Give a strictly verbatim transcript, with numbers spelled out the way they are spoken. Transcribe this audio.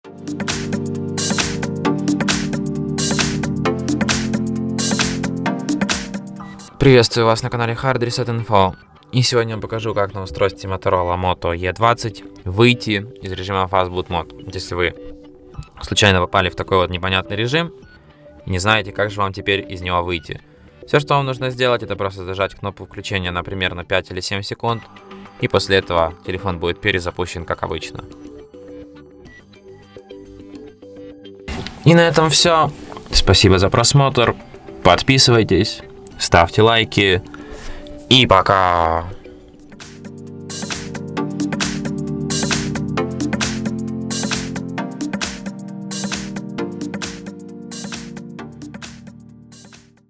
Приветствую вас на канале Hard Reset Info. И сегодня я покажу, как на устройстве Motorola Moto и двадцать выйти из режима Fastboot Mode. Если вы случайно попали в такой вот непонятный режим и не знаете, как же вам теперь из него выйти. Все, что вам нужно сделать, это просто зажать кнопку включения на примерно пять или семь секунд. И после этого телефон будет перезапущен, как обычно. И на этом все. Спасибо за просмотр. Подписывайтесь, ставьте лайки. И пока.